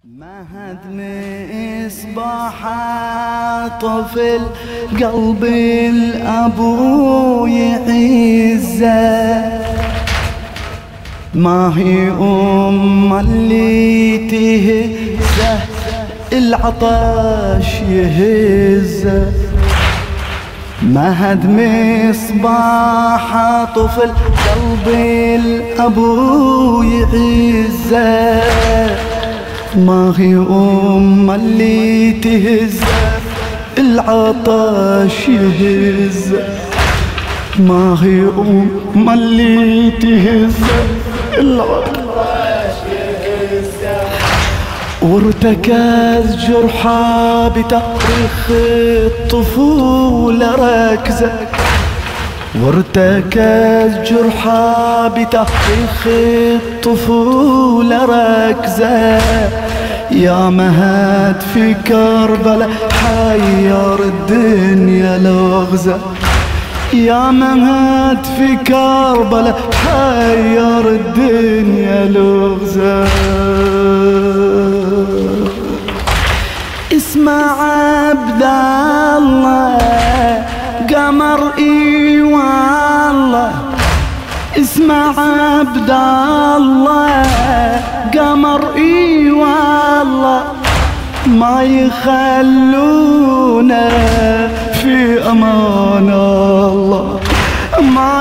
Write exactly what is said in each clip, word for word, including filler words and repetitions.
مهد مصباح طفل قلب الأبو يعزه، ما هي أم اللي تهزه العطش يهزه. مهد مصباح طفل قلب الأبو يعزه، ما هي أم اللي تهزه العطش يهزه. ما هي أم اللي تهزه العطش يهزه. وارتكز جرحى بتاريخ الطفولة ركزه، وارتكز جرحى بتاريخ الطفولة ركزه. يا مهد في كربلاء حير الدنيا لغزه، يا مهد في كربلاء حير الدنيا لغزه. اسمع عبد الله قمر اي والله، اسمع عبد الله قمر اي والله، ما يخلونا في امان الله، ما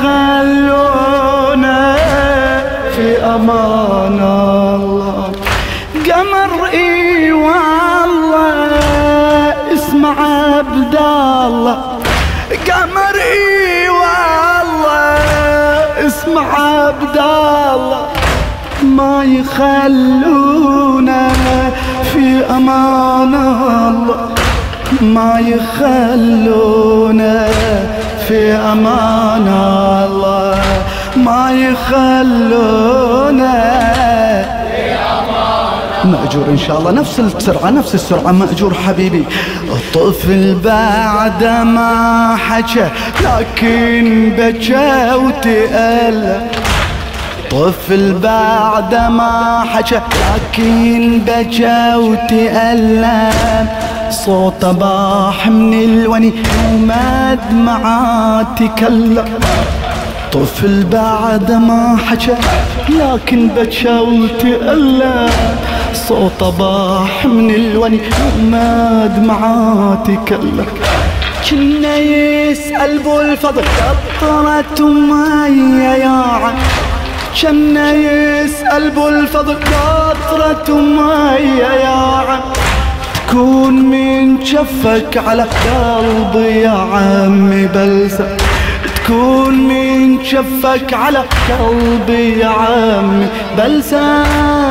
يخلونا في امان الله. قمر اي والله اسمع عبد الله، قمر اي والله اسمع عبد الله، ما يخلونا في امان الله، ما يخلونا في امان الله، ما يخلونا في امان الله. مأجور ان شاء الله، نفس السرعة نفس السرعة مأجور حبيبي. الطفل بعد ما حكى لكن بكى وتألم، طفل بعد ما حكى لكن بكى وتألم. صوته باح من الوني وما دمعة تكلم، طفل بعد ما حكى لكن بكى وتألم. صوته باح من الوني وما دمعة تكلم. كنا يسأل بو الفضل قطرة مية يا عم، كنا يسأل بو الفضل قطرة مية يا عم، تكون من شفك على قلبي يا عمي بلسة، تكون من شفك على قلبي يا عمي بلسة.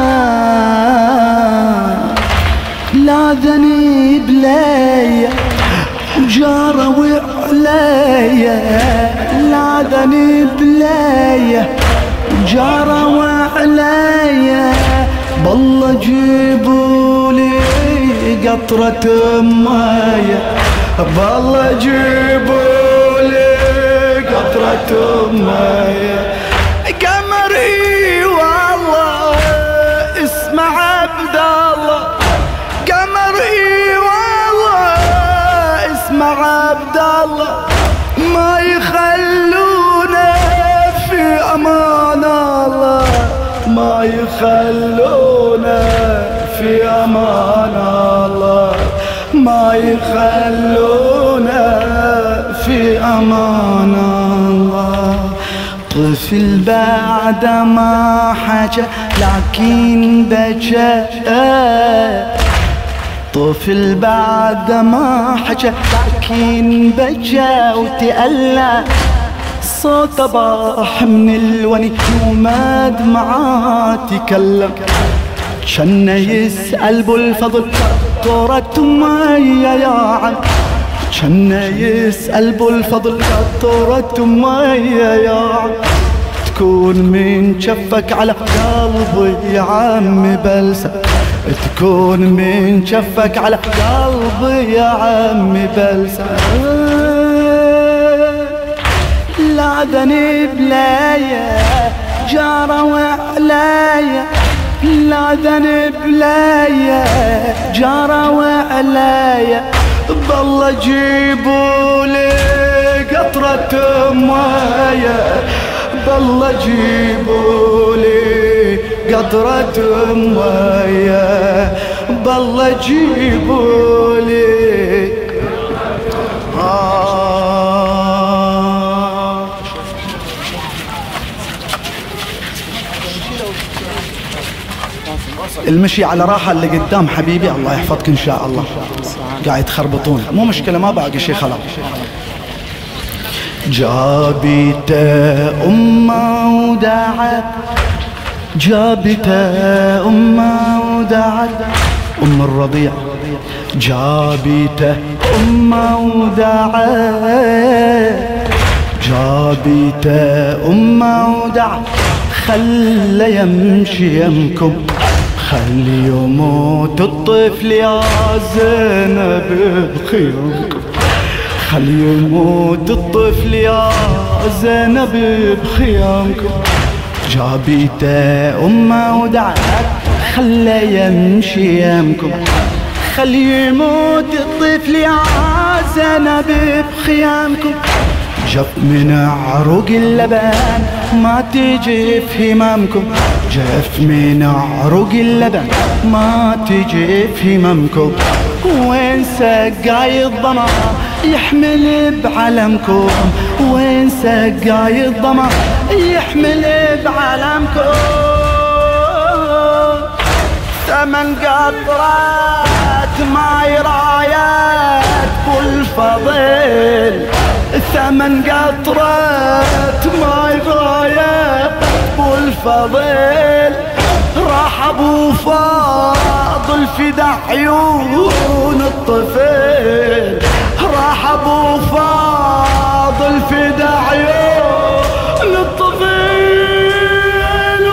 لا ذنب ليا وجارة وعليا، لا ذنب ليا وجارة وعليا، بالله جيبولي قطرة مية، بالله جيبولي قطرة مية. قمر اي والله اسمع عبد الله، قمر اي والله اسمع عبد الله، ما يخلونا في امان الله، ما يخلونا في امان الله، ما يخلونا في امان الله. طفل بعد ما حكى لكن بكى، طفل بعد ما حكى لكن بكى وتألم. صوته باح من الوني وما دمعة تكلم. كنا يسأل بو الفضل قطرة مية يا عم، كنا يسأل بو الفضل قطرة مية يا عم، تكون من شفك على قلبي يا عمي بلسة، تكون من شفك على قلبي يا عمي بلسة. لا ذنب ليا جارة وعليا، لا ذنب ليا جاروا عليا، بالله جيبولي قطرة مايا، بالله جيبولي قطرة مايا، بالله جيبولي. آه المشي على راحة اللي قدام حبيبي، الله يحفظك إن شاء الله. قاعد تخربطون، مو مشكلة، ما باقي شيء خلاص. جابت أمه ودعت، جابت أمه ودعت، أم الرضيع جابت أمه ودعت، جابت أمه ودعت، خلى يمشي يمكم، خلي يموت الطفل يا زينب بخيمكم، خلي يموت الطفل يا زينب بخيامكم. جابت أمه ودعت، خلى يمشي يمكم، خلي يموت الطفل يا زينب بخيامكم. جف من عروق اللبن ما تجي في همامكم، جف من عروق اللبن ما تجي في همامكم. وين سقاي الظما يحمل بعلمكم، وين سقاي الظما يحمل بعلمكم. ثمن قطرات ماي رايات بالفضل، ثمن قطرات ماي رايات بالفضل. راح ابو فاضل فدا عيون الطفل، راح ابو فاضل فدا عيون الطفل.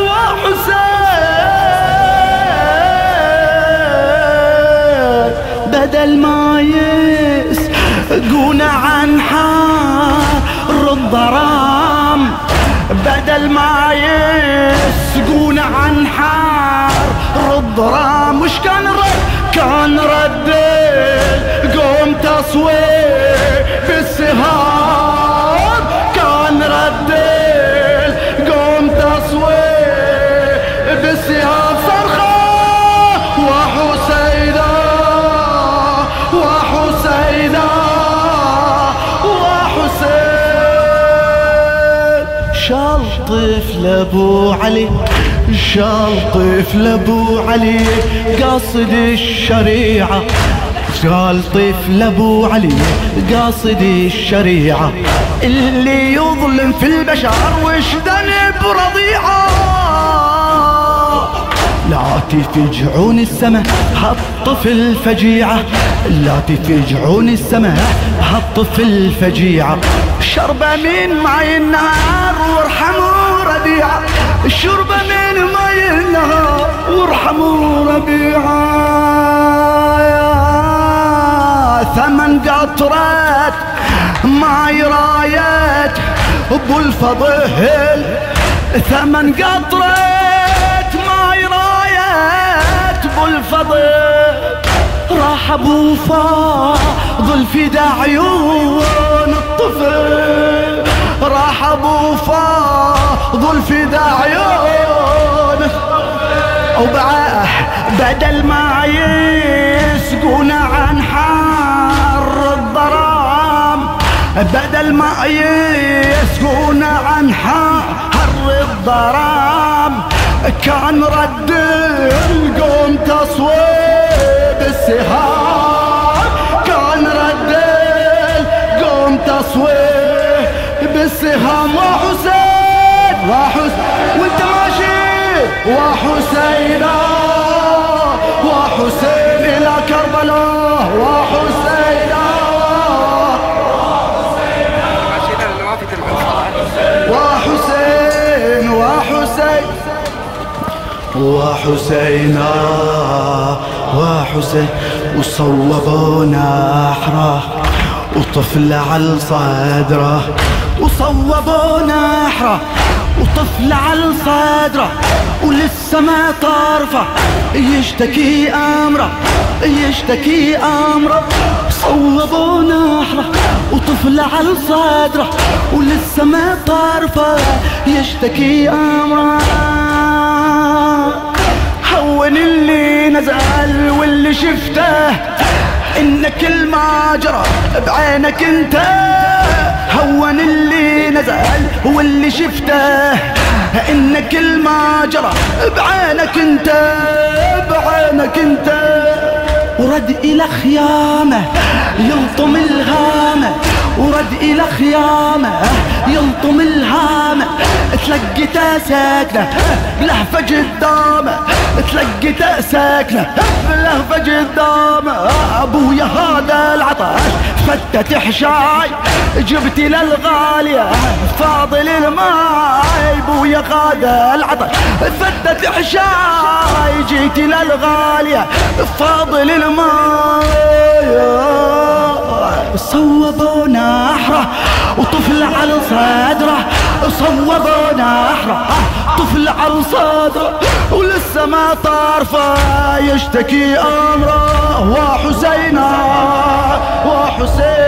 وحسين بدل ما يسقون عن حار الضرام، بدل ما يسقون عن حار الضرام، وش كان رد؟ كان رد قوم تصوير بالسهام، كان رد قوم تصوير بالسهام. صرخة وحسينا وحسينا وحسين. شال طفل ابو علي، شال طفل ابو علي قاصد الشريعة، قال طفل ابو علي قاصد الشريعة. اللي يظلم في البشر وش ذنب رضيعة، لا تفجعون السماء هالطفل فجيعة، لا تفجعون السماء هالطفل فجيعة. شربة من ماي النهار وارحموا ربيعة، الشربة من ماي النهار وارحموا ربيعة. ثمن قطرات ماي رايات ابو الفضل، ثمن قطرات ماي رايات ابو الفضل. راح ابو فاضل فدا عيون الطفل، راح ابو فاضل فدا عيون. وبعاه بدل ما يسقون عن حار الضرام، بدل ما يسقون عن حار الضرام، كان رد القوم تصويب السهام، كان رد القوم تصويب السهام. وحسين وحسين وانت ماشي، وحسينا وحسين الى كربلاء، وحسينا وحسين وحسين وحسينا وحسين. وصوبونا احراه وطفل على صدره، وصوبونا احراه وطفل على صدره ولسه ما طرفه يشتكي امره يشتكي امره صوبوا نحره وطفل على صدره ولسه ما طرفه يشتكي امره هون اللي نزل واللي شفته ان كل ما جرى بعينك انت هون اللي نزل واللي شفته ان كل ما جرى بعينك انت بعينك انت ورد الى خيامه يلطم الهامه ورد الى خيامه يلطم الهامه تلقيته ساكنه بلهفه قدامه تلقيته ساكنه بلهفه قدامه ابويا هذا العطش فتت حشاي جبت للغاليه فاضل الماي ابويا هذا العطش فتت حشاي جيت للغاليه فاضل الماي صوبوا نحره وطفل على صدره صوبوا نحره طفل على صدره ولسه ما طرفه يشتكي امره وحسينا وحسين